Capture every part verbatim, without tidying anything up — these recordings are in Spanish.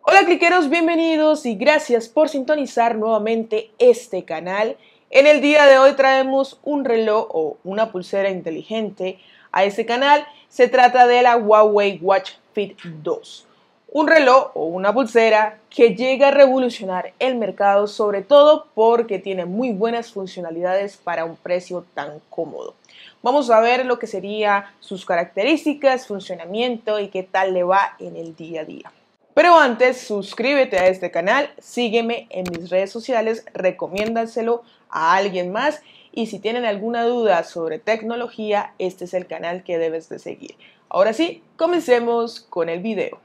Hola cliqueros, bienvenidos y gracias por sintonizar nuevamente este canal. En el día de hoy traemos un reloj o una pulsera inteligente a este canal. Se trata de la Huawei Watch Fit dos. Un reloj o una pulsera que llega a revolucionar el mercado, sobre todo porque tiene muy buenas funcionalidades para un precio tan cómodo. Vamos a ver lo que serían sus características, funcionamiento y qué tal le va en el día a día. Pero antes, suscríbete a este canal, sígueme en mis redes sociales, recomiéndaselo a alguien más y si tienen alguna duda sobre tecnología, este es el canal que debes de seguir. Ahora sí, comencemos con el video.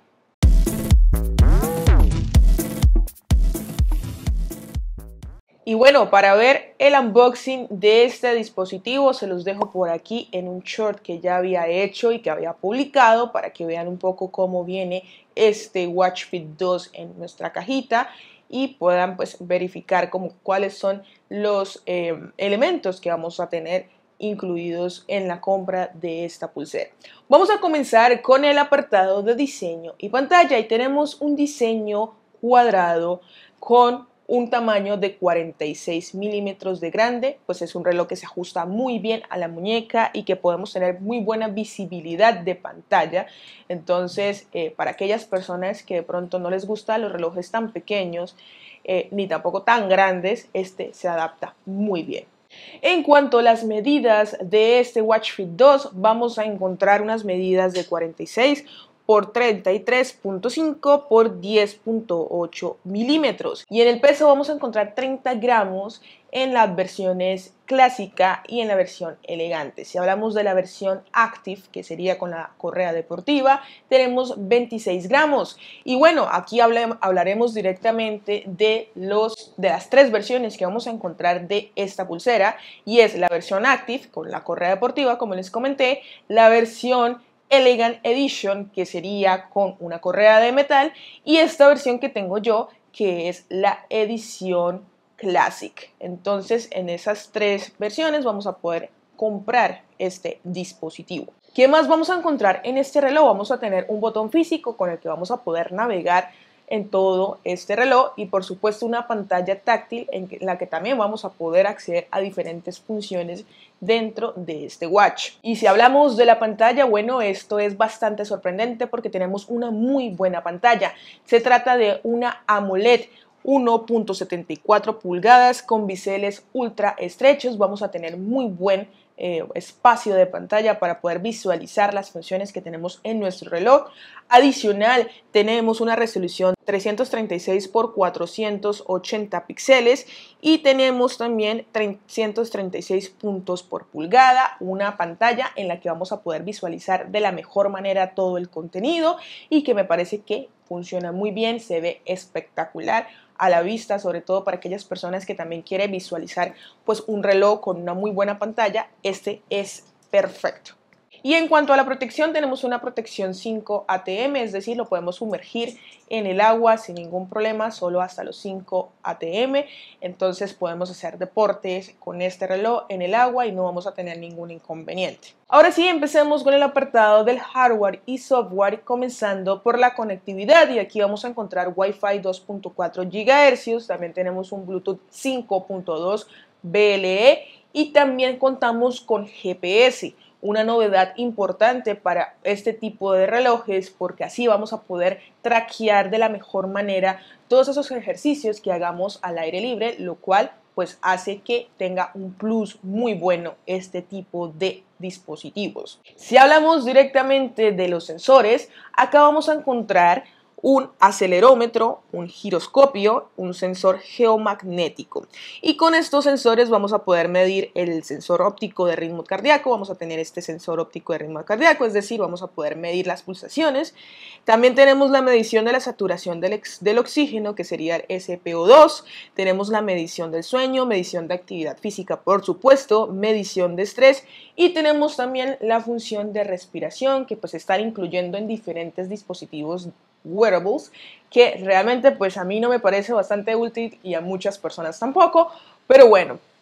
Y bueno, para ver el unboxing de este dispositivo se los dejo por aquí en un short que ya había hecho y que había publicado para que vean un poco cómo viene este Watch Fit dos en nuestra cajita y puedan pues verificar como cuáles son los eh, elementos que vamos a tener incluidos en la compra de esta pulsera. Vamos a comenzar con el apartado de diseño y pantalla y tenemos un diseño cuadrado con un tamaño de cuarenta y seis milímetros de grande, pues es un reloj que se ajusta muy bien a la muñeca y que podemos tener muy buena visibilidad de pantalla. Entonces, eh, para aquellas personas que de pronto no les gustan los relojes tan pequeños, eh, ni tampoco tan grandes, este se adapta muy bien. En cuanto a las medidas de este Watch Fit dos, vamos a encontrar unas medidas de cuarenta y seis por treinta y tres punto cinco por diez punto ocho milímetros. Y en el peso vamos a encontrar treinta gramos en las versiones clásica y en la versión elegante. Si hablamos de la versión Active, que sería con la correa deportiva, tenemos veintiséis gramos. Y bueno, aquí hablaremos directamente de, los, de las tres versiones que vamos a encontrar de esta pulsera. Y es la versión Active con la correa deportiva, como les comenté, la versión Elegant Edition, que sería con una correa de metal, y esta versión que tengo yo, que es la edición Classic. Entonces, en esas tres versiones vamos a poder comprar este dispositivo. ¿Qué más vamos a encontrar en este reloj? Vamos a tener un botón físico con el que vamos a poder navegar en todo este reloj y por supuesto una pantalla táctil en la que también vamos a poder acceder a diferentes funciones dentro de este watch. Y si hablamos de la pantalla, bueno, esto es bastante sorprendente porque tenemos una muy buena pantalla. Se trata de una AMOLED uno punto setenta y cuatro pulgadas con biseles ultra estrechos. Vamos a tener muy buen eh, espacio de pantalla para poder visualizar las funciones que tenemos en nuestro reloj. Adicional, tenemos una resolución trescientos treinta y seis por cuatrocientos ochenta píxeles y tenemos también trescientos treinta y seis puntos por pulgada, una pantalla en la que vamos a poder visualizar de la mejor manera todo el contenido y que me parece que funciona muy bien, se ve espectacular a la vista, sobre todo para aquellas personas que también quieren visualizar pues un reloj con una muy buena pantalla. Este es perfecto. Y en cuanto a la protección, tenemos una protección cinco A T M, es decir, lo podemos sumergir en el agua sin ningún problema, solo hasta los cinco A T M. Entonces podemos hacer deportes con este reloj en el agua y no vamos a tener ningún inconveniente. Ahora sí, empecemos con el apartado del hardware y software, comenzando por la conectividad. Y aquí vamos a encontrar Wi-Fi dos punto cuatro gigahercios, también tenemos un Bluetooth cinco punto dos B L E y también contamos con G P S. Una novedad importante para este tipo de relojes porque así vamos a poder traquear de la mejor manera todos esos ejercicios que hagamos al aire libre, lo cual pues hace que tenga un plus muy bueno este tipo de dispositivos. Si hablamos directamente de los sensores, acá vamos a encontrar un acelerómetro, un giroscopio, un sensor geomagnético. Y con estos sensores vamos a poder medir el sensor óptico de ritmo cardíaco, vamos a tener este sensor óptico de ritmo cardíaco, es decir, vamos a poder medir las pulsaciones. También tenemos la medición de la saturación del, del oxígeno, que sería el S P O dos. Tenemos la medición del sueño, medición de actividad física, por supuesto, medición de estrés. Y tenemos también la función de respiración, que pues están incluyendo en diferentes dispositivos wearables, que realmente pues a mí no me parece bastante útil y a muchas personas tampoco, pero bueno,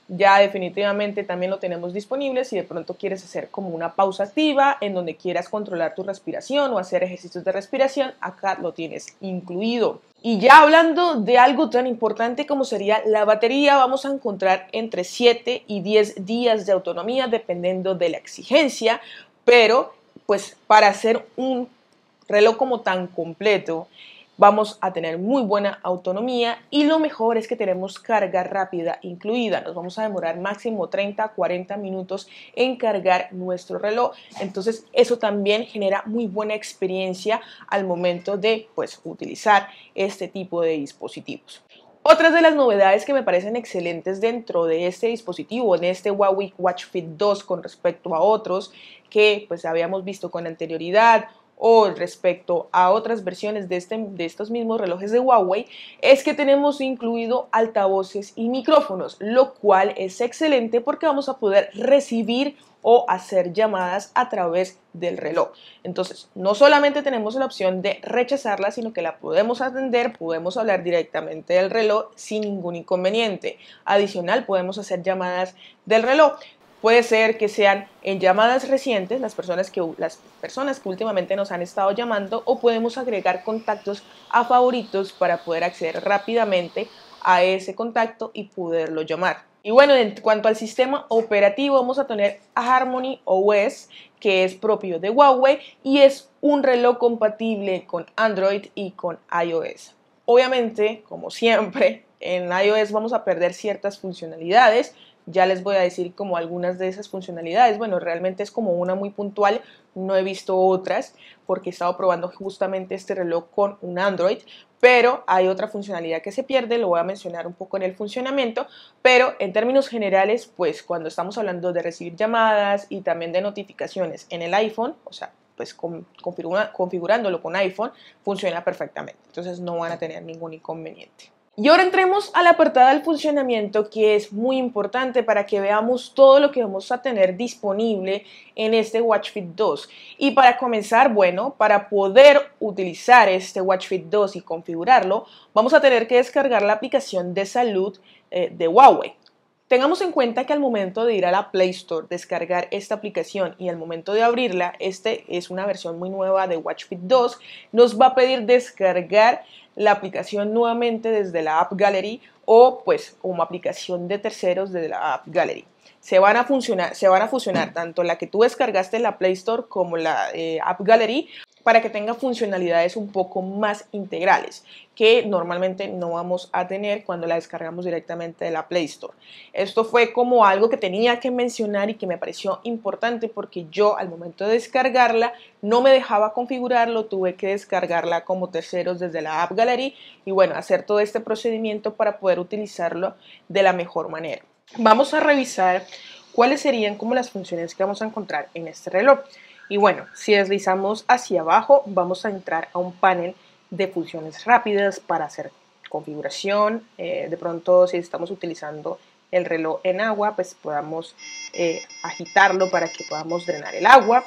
ya definitivamente también lo tenemos disponible si de pronto quieres hacer como una pausa activa en donde quieras controlar tu respiración o hacer ejercicios de respiración, acá lo tienes incluido. Y ya hablando de algo tan importante como sería la batería, vamos a encontrar entre siete y diez días de autonomía dependiendo de la exigencia, pero pues para hacer un reloj como tan completo vamos a tener muy buena autonomía y lo mejor es que tenemos carga rápida incluida. Nos vamos a demorar máximo treinta a cuarenta minutos en cargar nuestro reloj. Entonces eso también genera muy buena experiencia al momento de pues, utilizar este tipo de dispositivos. Otras de las novedades que me parecen excelentes dentro de este dispositivo, en este Huawei Watch Fit dos con respecto a otros que pues habíamos visto con anterioridad o respecto a otras versiones de, este, de estos mismos relojes de Huawei, es que tenemos incluido altavoces y micrófonos, lo cual es excelente porque vamos a poder recibir o hacer llamadas a través del reloj. Entonces, no solamente tenemos la opción de rechazarla, sino que la podemos atender, podemos hablar directamente del reloj sin ningún inconveniente. Adicional, podemos hacer llamadas del reloj. Puede ser que sean en llamadas recientes, las personas, que, las personas que últimamente nos han estado llamando, o podemos agregar contactos a favoritos para poder acceder rápidamente a ese contacto y poderlo llamar. Y bueno, en cuanto al sistema operativo, vamos a tener Harmony O S, que es propio de Huawei y es un reloj compatible con Android y con iOS. Obviamente, como siempre, en iOS vamos a perder ciertas funcionalidades. Ya les voy a decir como algunas de esas funcionalidades. Bueno, realmente es como una muy puntual, no he visto otras porque he estado probando justamente este reloj con un Android, pero hay otra funcionalidad que se pierde, lo voy a mencionar un poco en el funcionamiento, pero en términos generales, pues cuando estamos hablando de recibir llamadas y también de notificaciones en el iPhone, o sea, pues configura, configurándolo con iPhone, funciona perfectamente, entonces no van a tener ningún inconveniente. Y ahora entremos a la apartada del funcionamiento, que es muy importante para que veamos todo lo que vamos a tener disponible en este Watch Fit dos. Y para comenzar, bueno, para poder utilizar este Watch Fit dos y configurarlo, vamos a tener que descargar la aplicación de salud eh, de Huawei. Tengamos en cuenta que al momento de ir a la Play Store, descargar esta aplicación y al momento de abrirla, este es una versión muy nueva de Watch Fit dos, nos va a pedir descargar la aplicación nuevamente desde la App Gallery o pues como aplicación de terceros desde la App Gallery. Se van a funcionar, se van a fusionar tanto la que tú descargaste en la Play Store como la eh, App Gallery para que tenga funcionalidades un poco más integrales que normalmente no vamos a tener cuando la descargamos directamente de la Play Store. Esto fue como algo que tenía que mencionar y que me pareció importante porque yo al momento de descargarla no me dejaba configurarlo, tuve que descargarla como terceros desde la App Gallery y bueno, hacer todo este procedimiento para poder utilizarlo de la mejor manera. Vamos a revisar cuáles serían como las funciones que vamos a encontrar en este reloj. Y bueno, si deslizamos hacia abajo, vamos a entrar a un panel de funciones rápidas para hacer configuración. Eh, de pronto, si estamos utilizando el reloj en agua, pues podamos eh, agitarlo para que podamos drenar el agua.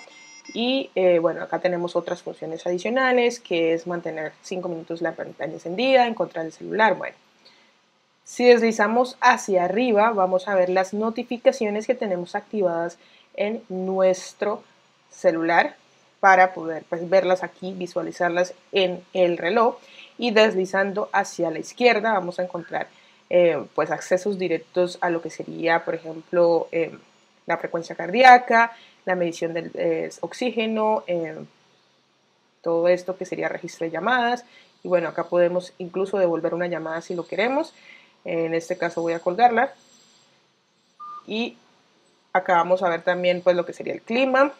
Y eh, bueno, acá tenemos otras funciones adicionales, que es mantener cinco minutos la pantalla encendida, encontrar el celular. Bueno, si deslizamos hacia arriba, vamos a ver las notificaciones que tenemos activadas en nuestro celular para poder pues, verlas aquí, visualizarlas en el reloj. Y deslizando hacia la izquierda vamos a encontrar eh, pues accesos directos a lo que sería, por ejemplo, eh, la frecuencia cardíaca, la medición del eh, oxígeno, eh, todo esto que sería registro de llamadas. Y bueno, acá podemos incluso devolver una llamada si lo queremos. En este caso voy a colgarla. Y acá vamos a ver también pues lo que sería el clima.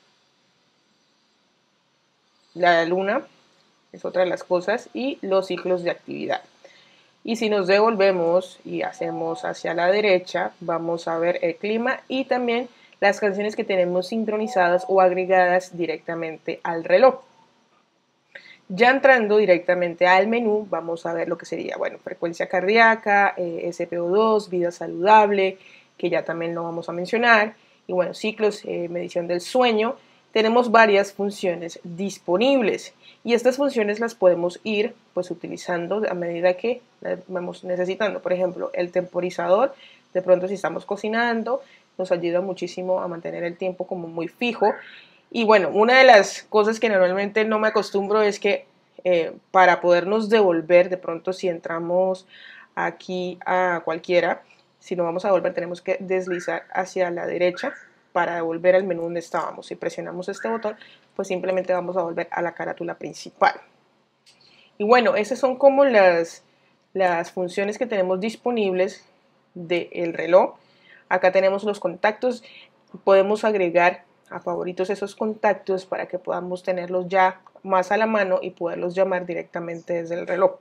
La luna es otra de las cosas y los ciclos de actividad. Y si nos devolvemos y hacemos hacia la derecha, vamos a ver el clima y también las canciones que tenemos sincronizadas o agregadas directamente al reloj. Ya entrando directamente al menú, vamos a ver lo que sería, bueno, frecuencia cardíaca, eh, S P O dos, vida saludable, que ya también lo vamos a mencionar, y bueno, ciclos, eh, medición del sueño. Tenemos varias funciones disponibles y estas funciones las podemos ir pues utilizando a medida que las vamos necesitando. Por ejemplo, el temporizador De pronto si estamos cocinando, nos ayuda muchísimo a mantener el tiempo como muy fijo. Y bueno, una de las cosas que normalmente no me acostumbro es que eh, para podernos devolver, de pronto si entramos aquí a cualquiera, si nos vamos a devolver tenemos que deslizar hacia la derecha para devolver al menú donde estábamos. Si presionamos este botón, pues simplemente vamos a volver a la carátula principal. Y bueno, esas son como las, las funciones que tenemos disponibles del reloj. Acá tenemos los contactos, podemos agregar a favoritos esos contactos para que podamos tenerlos ya más a la mano y poderlos llamar directamente desde el reloj.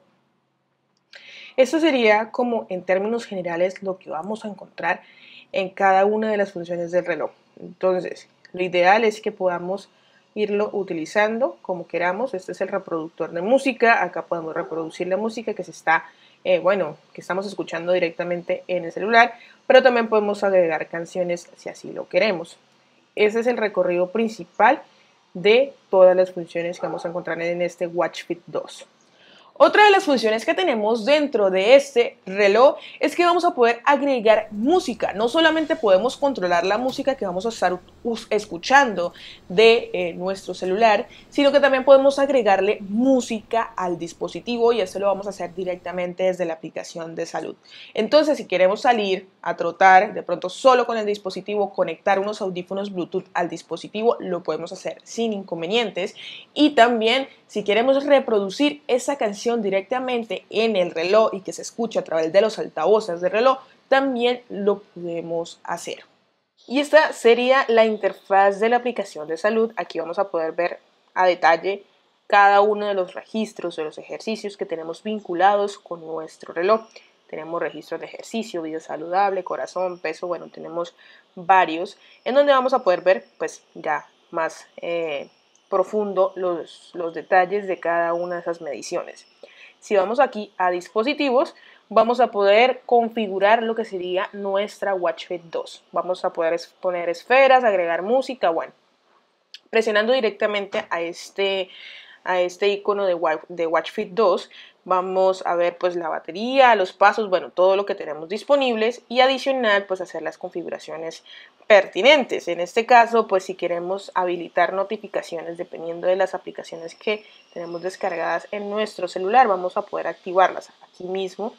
Esto sería como en términos generales lo que vamos a encontrar en cada una de las funciones del reloj. Entonces, lo ideal es que podamos irlo utilizando como queramos. Este es el reproductor de música. Acá podemos reproducir la música que se está, eh, bueno, que estamos escuchando directamente en el celular, pero también podemos agregar canciones si así lo queremos. Ese es el recorrido principal de todas las funciones que vamos a encontrar en este Watch Fit dos. Otra de las funciones que tenemos dentro de este reloj es que vamos a poder agregar música. No solamente podemos controlar la música que vamos a estar escuchando de eh, nuestro celular, sino que también podemos agregarle música al dispositivo y esto lo vamos a hacer directamente desde la aplicación de salud. Entonces, si queremos salir a trotar, de pronto solo con el dispositivo, conectar unos audífonos Bluetooth al dispositivo, lo podemos hacer sin inconvenientes. Y también, si queremos reproducir esa canción directamente en el reloj y que se escuche a través de los altavoces del reloj, también lo podemos hacer. Y esta sería la interfaz de la aplicación de salud. Aquí vamos a poder ver a detalle cada uno de los registros de los ejercicios que tenemos vinculados con nuestro reloj. Tenemos registros de ejercicio, vida saludable, corazón, peso, bueno, tenemos varios en donde vamos a poder ver pues ya más eh, profundo los, los detalles de cada una de esas mediciones. Si vamos aquí a dispositivos, vamos a poder configurar lo que sería nuestra Watch Fit dos. Vamos a poder poner esferas, agregar música, bueno. Presionando directamente a este, a este icono de, de Watch Fit dos, vamos a ver pues la batería, los pasos, bueno, todo lo que tenemos disponibles y adicional pues hacer las configuraciones pertinentes. En este caso, pues si queremos habilitar notificaciones dependiendo de las aplicaciones que tenemos descargadas en nuestro celular, vamos a poder activarlas aquí mismo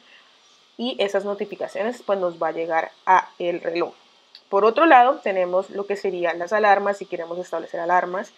y esas notificaciones pues nos va a llegar a el reloj. Por otro lado, tenemos lo que serían las alarmas, si queremos establecer alarmas,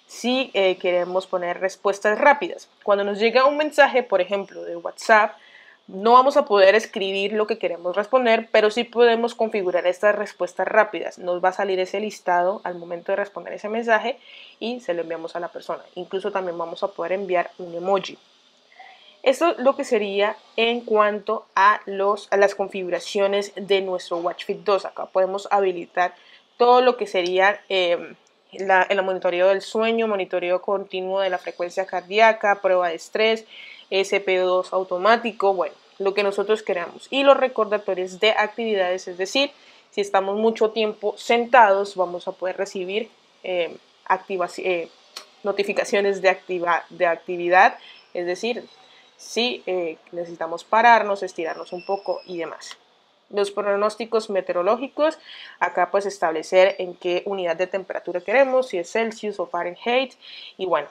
si eh, queremos poner respuestas rápidas. Cuando nos llega un mensaje, por ejemplo, de WhatsApp, no vamos a poder escribir lo que queremos responder, pero sí podemos configurar estas respuestas rápidas. Nos va a salir ese listado al momento de responder ese mensaje y se lo enviamos a la persona. Incluso también vamos a poder enviar un emoji. Esto es lo que sería en cuanto a, los, a las configuraciones de nuestro Watch Fit dos. Acá podemos habilitar todo lo que sería eh, la, el monitoreo del sueño, monitoreo continuo de la frecuencia cardíaca, prueba de estrés, S P O dos automático, bueno, lo que nosotros queramos. Y los recordatorios de actividades, es decir, si estamos mucho tiempo sentados, vamos a poder recibir eh, eh, notificaciones de, activa, de actividad, es decir, si eh, necesitamos pararnos, estirarnos un poco y demás. Los pronósticos meteorológicos, acá pues establecer en qué unidad de temperatura queremos, si es Celsius o Fahrenheit, y bueno,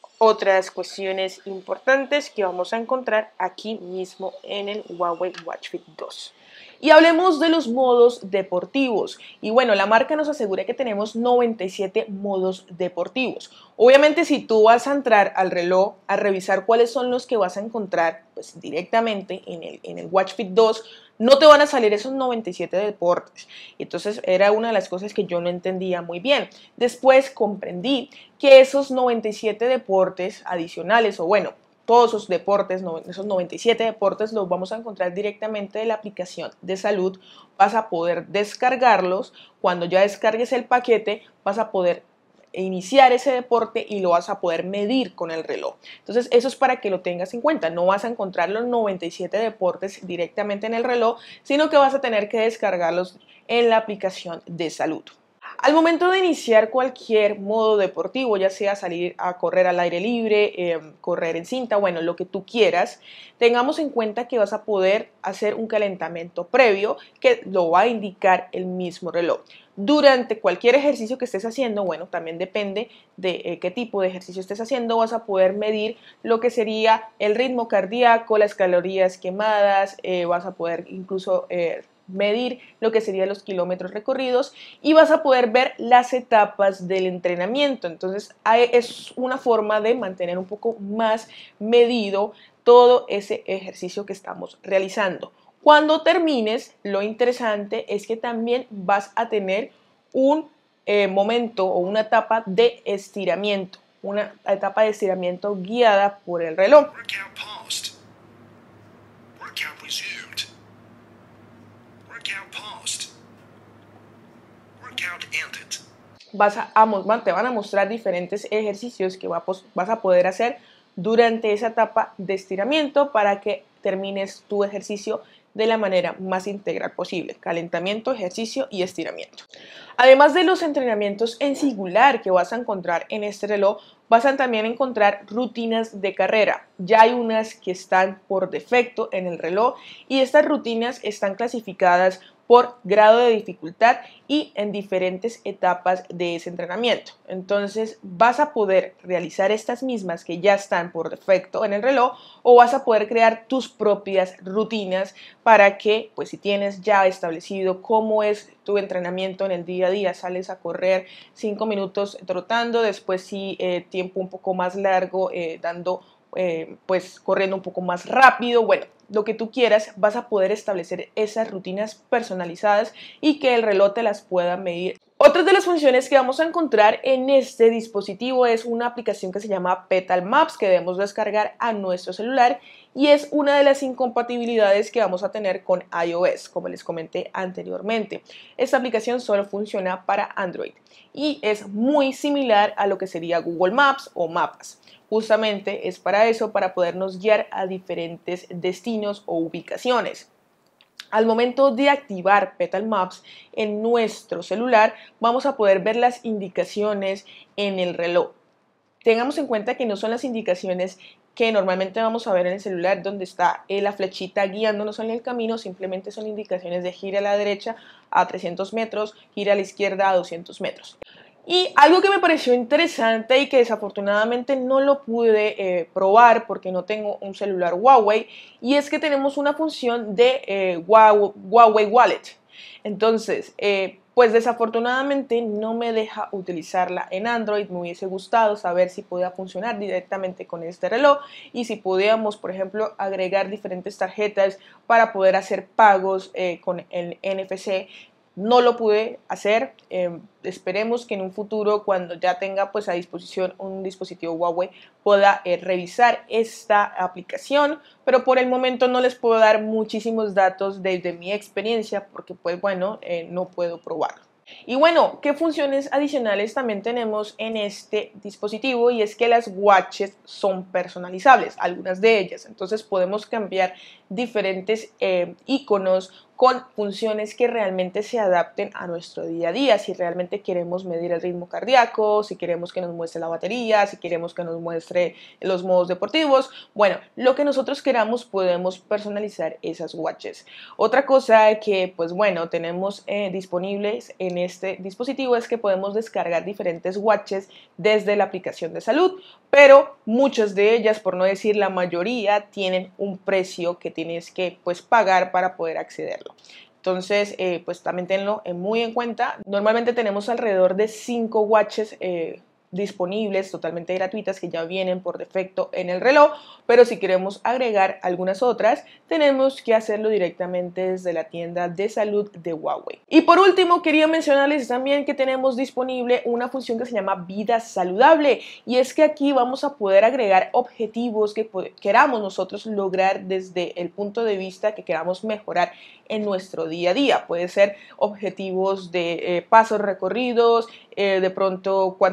otras cuestiones importantes que vamos a encontrar aquí mismo en el Huawei Watch Fit dos. Y hablemos de los modos deportivos. Y bueno, la marca nos asegura que tenemos noventa y siete modos deportivos. Obviamente, si tú vas a entrar al reloj a revisar cuáles son los que vas a encontrar pues, directamente en el, en el Watch Fit dos, no te van a salir esos noventa y siete deportes. Entonces, era una de las cosas que yo no entendía muy bien. Después comprendí que esos noventa y siete deportes adicionales, o bueno, todos esos deportes, esos noventa y siete deportes los vamos a encontrar directamente de la aplicación de salud. Vas a poder descargarlos. Cuando ya descargues el paquete, vas a poder iniciar ese deporte y lo vas a poder medir con el reloj. Entonces, eso es para que lo tengas en cuenta. No vas a encontrar los noventa y siete deportes directamente en el reloj, sino que vas a tener que descargarlos en la aplicación de salud. Al momento de iniciar cualquier modo deportivo, ya sea salir a correr al aire libre, eh, correr en cinta, bueno, lo que tú quieras, tengamos en cuenta que vas a poder hacer un calentamiento previo que lo va a indicar el mismo reloj. Durante cualquier ejercicio que estés haciendo, bueno, también depende de eh, qué tipo de ejercicio estés haciendo, vas a poder medir lo que sería el ritmo cardíaco, las calorías quemadas, eh, vas a poder incluso eh, medir lo que serían los kilómetros recorridos y vas a poder ver las etapas del entrenamiento. Entonces es una forma de mantener un poco más medido todo ese ejercicio que estamos realizando. Cuando termines, lo interesante es que también vas a tener un eh, momento o una etapa de estiramiento, una etapa de estiramiento guiada por el reloj. Workout paused. Workout resumed. Workout paused. Workout ended. Vas a, a, te van a mostrar diferentes ejercicios que va, vas a poder hacer durante esa etapa de estiramiento para que termines tu ejercicio de la manera más integral posible: calentamiento, ejercicio y estiramiento. Además de los entrenamientos en singular que vas a encontrar en este reloj, vas a también encontrar rutinas de carrera. Ya hay unas que están por defecto en el reloj y estas rutinas están clasificadas por grado de dificultad y en diferentes etapas de ese entrenamiento. Entonces vas a poder realizar estas mismas que ya están por defecto en el reloj, o vas a poder crear tus propias rutinas para que, pues si tienes ya establecido cómo es tu entrenamiento en el día a día, sales a correr cinco minutos trotando, después sí eh, tiempo un poco más largo eh, dando Eh, pues corriendo un poco más rápido, bueno, lo que tú quieras, vas a poder establecer esas rutinas personalizadas y que el reloj te las pueda medir. Otra de las funciones que vamos a encontrar en este dispositivo es una aplicación que se llama Petal Maps, que debemos descargar a nuestro celular, y es una de las incompatibilidades que vamos a tener con iOS, como les comenté anteriormente. Esta aplicación solo funciona para Android y es muy similar a lo que sería Google Maps o Mapas. Justamente es para eso, para podernos guiar a diferentes destinos o ubicaciones. Al momento de activar Petal Maps en nuestro celular, vamos a poder ver las indicaciones en el reloj. Tengamos en cuenta que no son las indicaciones que normalmente vamos a ver en el celular, donde está la flechita guiándonos en el camino. Simplemente son indicaciones de gira a la derecha a trescientos metros, gira a la izquierda a doscientos metros. Y algo que me pareció interesante y que desafortunadamente no lo pude eh, probar porque no tengo un celular Huawei, y es que tenemos una función de eh, Huawei Wallet. Entonces, eh, pues desafortunadamente no me deja utilizarla en Android. Me hubiese gustado saber si podía funcionar directamente con este reloj y si podíamos, por ejemplo, agregar diferentes tarjetas para poder hacer pagos eh, con el N F C. No lo pude hacer. Eh, esperemos que en un futuro, cuando ya tenga pues a disposición un dispositivo Huawei, pueda eh, revisar esta aplicación, pero por el momento no les puedo dar muchísimos datos desde mi experiencia porque pues bueno, eh, no puedo probarlo. Y bueno, ¿qué funciones adicionales también tenemos en este dispositivo? Y es que las watches son personalizables, algunas de ellas. Entonces podemos cambiar diferentes eh, iconos con funciones que realmente se adapten a nuestro día a día. Si realmente queremos medir el ritmo cardíaco, si queremos que nos muestre la batería, si queremos que nos muestre los modos deportivos, bueno, lo que nosotros queramos podemos personalizar esas watches. Otra cosa que pues bueno tenemos eh, disponibles en este dispositivo es que podemos descargar diferentes watches desde la aplicación de salud, pero muchas de ellas, por no decir la mayoría, tienen un precio que tienes que pues pagar para poder accederlo. Entonces, eh, pues también tenlo muy en cuenta. Normalmente tenemos alrededor de cinco watches eh, disponibles, totalmente gratuitas, que ya vienen por defecto en el reloj, pero si queremos agregar algunas otras, tenemos que hacerlo directamente desde la tienda de salud de Huawei. Y por último, quería mencionarles también que tenemos disponible una función que se llama Vida Saludable, y es que aquí vamos a poder agregar objetivos que queramos nosotros lograr desde el punto de vista que queramos mejorar en nuestro día a día. Puede ser objetivos de eh, pasos recorridos, eh, de pronto cuántas horas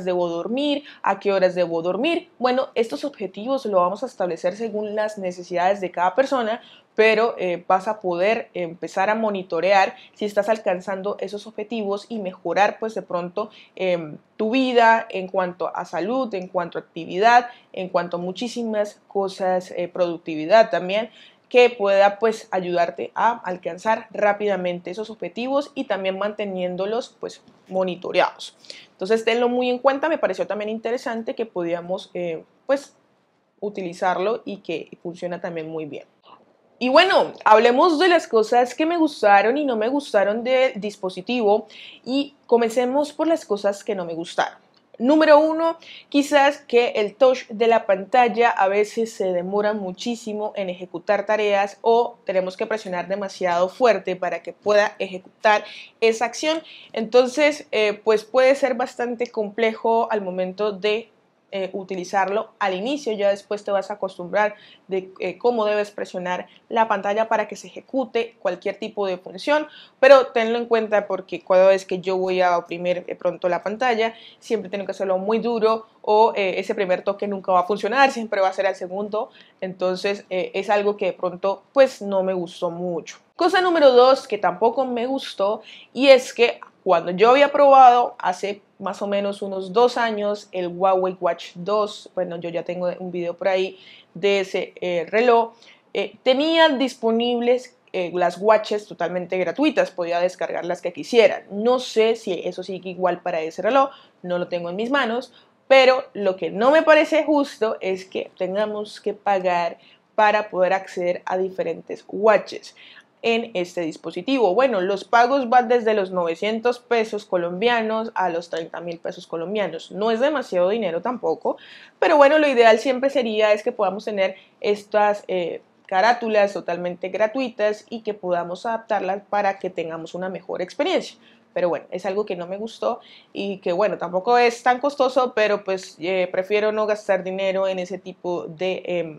horas debo dormir, a qué horas debo dormir. Bueno, estos objetivos lo vamos a establecer según las necesidades de cada persona, pero eh, vas a poder empezar a monitorear si estás alcanzando esos objetivos y mejorar pues de pronto eh, tu vida en cuanto a salud, en cuanto a actividad, en cuanto a muchísimas cosas, eh, productividad también, que pueda pues ayudarte a alcanzar rápidamente esos objetivos y también manteniéndolos pues monitoreados. Entonces tenlo muy en cuenta, me pareció también interesante que podíamos eh, pues utilizarlo y que funciona también muy bien. Y bueno, hablemos de las cosas que me gustaron y no me gustaron del dispositivo y comencemos por las cosas que no me gustaron. Número uno, quizás que el touch de la pantalla a veces se demora muchísimo en ejecutar tareas o tenemos que presionar demasiado fuerte para que pueda ejecutar esa acción. Entonces, eh, pues puede ser bastante complejo al momento de Eh, utilizarlo al inicio, ya después te vas a acostumbrar de eh, cómo debes presionar la pantalla para que se ejecute cualquier tipo de función, pero tenlo en cuenta porque cada vez que yo voy a oprimir de pronto la pantalla, siempre tengo que hacerlo muy duro o eh, ese primer toque nunca va a funcionar, siempre va a ser al segundo, entonces eh, es algo que de pronto pues no me gustó mucho. Cosa número dos que tampoco me gustó y es que cuando yo había probado hace más o menos unos dos años el Huawei Watch dos, bueno, yo ya tengo un video por ahí de ese eh, reloj, eh, tenía disponibles eh, las watches totalmente gratuitas, podía descargar las que quisiera. No sé si eso sigue igual para ese reloj, no lo tengo en mis manos, pero lo que no me parece justo es que tengamos que pagar para poder acceder a diferentes watches en este dispositivo. Bueno, los pagos van desde los novecientos pesos colombianos a los treinta mil pesos colombianos. No es demasiado dinero tampoco, pero bueno, lo ideal siempre sería es que podamos tener estas eh, carátulas totalmente gratuitas y que podamos adaptarlas para que tengamos una mejor experiencia. Pero bueno, es algo que no me gustó y que bueno, tampoco es tan costoso, pero pues eh, prefiero no gastar dinero en ese tipo de eh,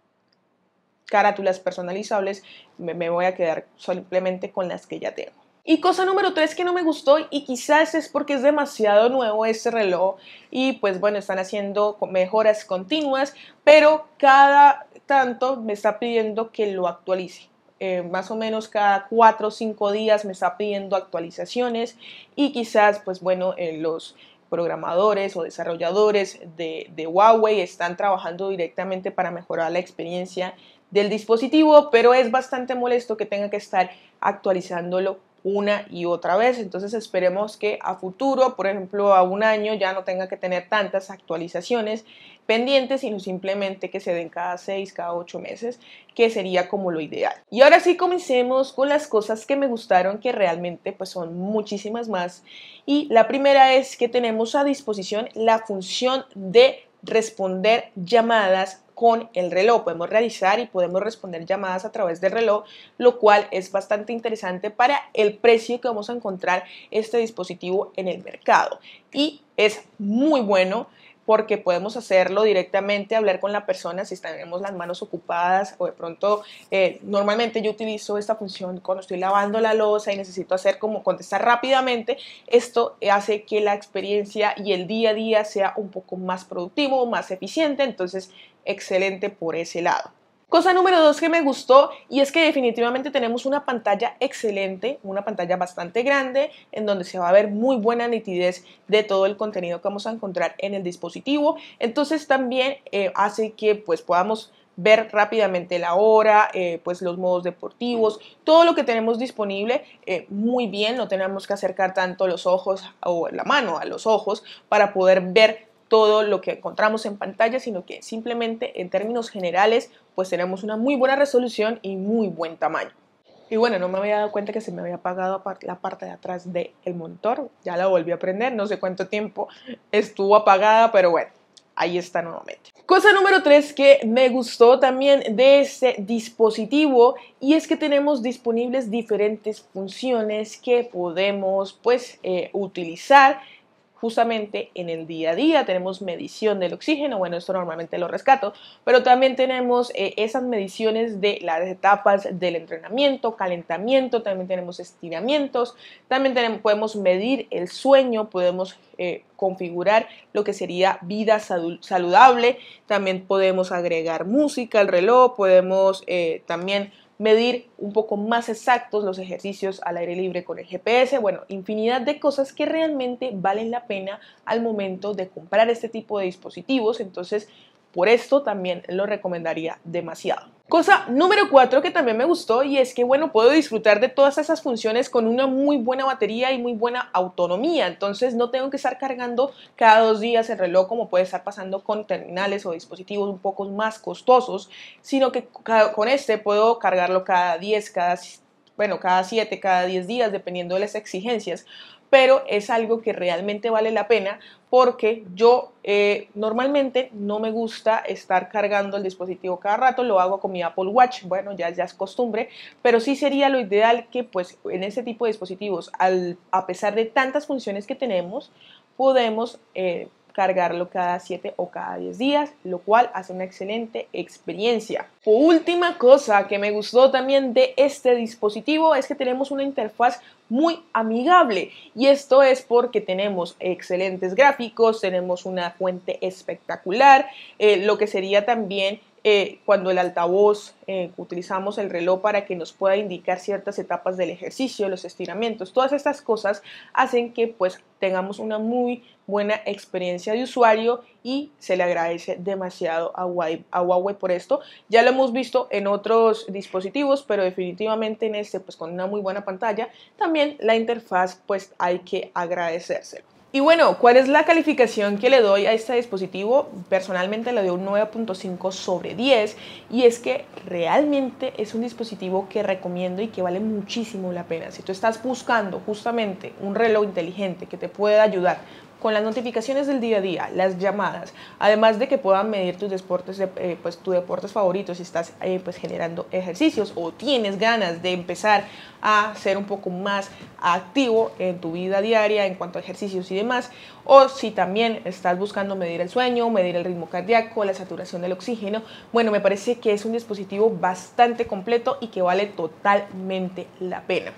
carátulas personalizables, me, me voy a quedar simplemente con las que ya tengo. Y cosa número tres que no me gustó y quizás es porque es demasiado nuevo este reloj y pues bueno, están haciendo mejoras continuas, pero cada tanto me está pidiendo que lo actualice. Eh, más o menos cada cuatro o cinco días me está pidiendo actualizaciones y quizás pues bueno, eh, los programadores o desarrolladores de, de Huawei están trabajando directamente para mejorar la experiencia del dispositivo, pero es bastante molesto que tenga que estar actualizándolo una y otra vez. Entonces esperemos que a futuro, por ejemplo a un año, ya no tenga que tener tantas actualizaciones pendientes, sino simplemente que se den cada seis, cada ocho meses, que sería como lo ideal. Y ahora sí comencemos con las cosas que me gustaron, que realmente pues son muchísimas más. Y la primera es que tenemos a disposición la función de responder llamadas con el reloj. Podemos realizar y podemos responder llamadas a través del reloj, lo cual es bastante interesante para el precio que vamos a encontrar este dispositivo en el mercado. Y es muy bueno porque podemos hacerlo directamente, hablar con la persona si tenemos las manos ocupadas o de pronto, eh, normalmente yo utilizo esta función cuando estoy lavando la loza y necesito hacer como contestar rápidamente. Esto hace que la experiencia y el día a día sea un poco más productivo, más eficiente, entonces excelente por ese lado. Cosa número dos que me gustó y es que definitivamente tenemos una pantalla excelente, una pantalla bastante grande en donde se va a ver muy buena nitidez de todo el contenido que vamos a encontrar en el dispositivo. Entonces también eh, hace que pues podamos ver rápidamente la hora, eh, pues los modos deportivos, todo lo que tenemos disponible eh, muy bien, no tenemos que acercar tanto los ojos o la mano a los ojos para poder ver todo lo que encontramos en pantalla, sino que simplemente en términos generales pues tenemos una muy buena resolución y muy buen tamaño. Y bueno, no me había dado cuenta que se me había apagado la parte de atrás del monitor, ya la volví a prender, no sé cuánto tiempo estuvo apagada, pero bueno, ahí está nuevamente. Cosa número tres que me gustó también de este dispositivo y es que tenemos disponibles diferentes funciones que podemos pues eh, utilizar justamente en el día a día. Tenemos medición del oxígeno, bueno, esto normalmente lo rescato, pero también tenemos eh, esas mediciones de las etapas del entrenamiento, calentamiento, también tenemos estiramientos, también tenemos, podemos medir el sueño, podemos eh, configurar lo que sería vida saludable, también podemos agregar música al reloj, podemos eh, también medir un poco más exactos los ejercicios al aire libre con el G P S, bueno, infinidad de cosas que realmente valen la pena al momento de comprar este tipo de dispositivos, entonces por esto también lo recomendaría demasiado. Cosa número cuatro que también me gustó y es que, bueno, puedo disfrutar de todas esas funciones con una muy buena batería y muy buena autonomía. Entonces no tengo que estar cargando cada dos días el reloj como puede estar pasando con terminales o dispositivos un poco más costosos, sino que con este puedo cargarlo cada diez, cada, bueno, cada siete, cada diez días, dependiendo de las exigencias. Pero es algo que realmente vale la pena porque yo eh, normalmente no me gusta estar cargando el dispositivo cada rato, lo hago con mi Apple Watch, bueno, ya, ya es costumbre, pero sí sería lo ideal que pues en este tipo de dispositivos, al, a pesar de tantas funciones que tenemos, podemos eh, cargarlo cada siete o cada diez días, lo cual hace una excelente experiencia. Última cosa que me gustó también de este dispositivo es que tenemos una interfaz muy amigable y esto es porque tenemos excelentes gráficos, tenemos una fuente espectacular, eh, lo que sería también Eh, cuando el altavoz, eh, utilizamos el reloj para que nos pueda indicar ciertas etapas del ejercicio, los estiramientos, todas estas cosas hacen que pues tengamos una muy buena experiencia de usuario y se le agradece demasiado a Huawei, a Huawei por esto. Ya lo hemos visto en otros dispositivos, pero definitivamente en este pues con una muy buena pantalla, también la interfaz pues hay que agradecérselo. Y bueno, ¿cuál es la calificación que le doy a este dispositivo? Personalmente le doy un nueve punto cinco sobre diez y es que realmente es un dispositivo que recomiendo y que vale muchísimo la pena. Si tú estás buscando justamente un reloj inteligente que te pueda ayudar con las notificaciones del día a día, las llamadas, además de que puedan medir tus deportes, eh, pues, tus deportes favoritos si estás eh, pues, generando ejercicios o tienes ganas de empezar a ser un poco más activo en tu vida diaria en cuanto a ejercicios y demás, o si también estás buscando medir el sueño, medir el ritmo cardíaco, la saturación del oxígeno, bueno, me parece que es un dispositivo bastante completo y que vale totalmente la pena.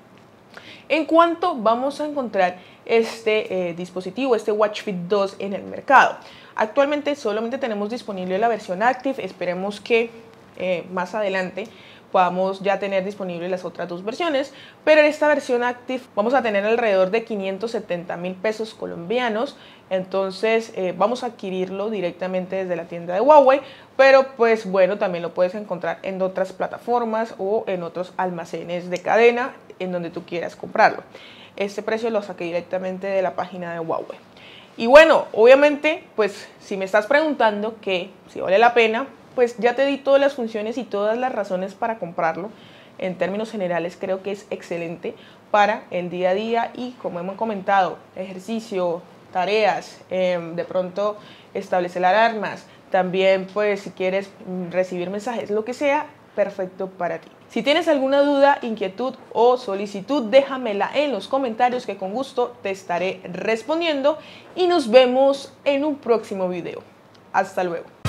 En cuanto vamos a encontrar este eh, dispositivo, este Watch Fit dos en el mercado. Actualmente solamente tenemos disponible la versión Active, esperemos que eh, más adelante podamos ya tener disponibles las otras dos versiones, pero en esta versión Active vamos a tener alrededor de quinientos setenta mil pesos colombianos, entonces eh, vamos a adquirirlo directamente desde la tienda de Huawei, pero pues bueno, también lo puedes encontrar en otras plataformas o en otros almacenes de cadena en donde tú quieras comprarlo. Este precio lo saqué directamente de la página de Huawei. Y bueno, obviamente, pues si me estás preguntando que si vale la pena, pues ya te di todas las funciones y todas las razones para comprarlo. En términos generales creo que es excelente para el día a día y, como hemos comentado, ejercicio, tareas, eh, de pronto establecer alarmas, también pues si quieres recibir mensajes, lo que sea, perfecto para ti. Si tienes alguna duda, inquietud o solicitud, déjamela en los comentarios que con gusto te estaré respondiendo y nos vemos en un próximo video. Hasta luego.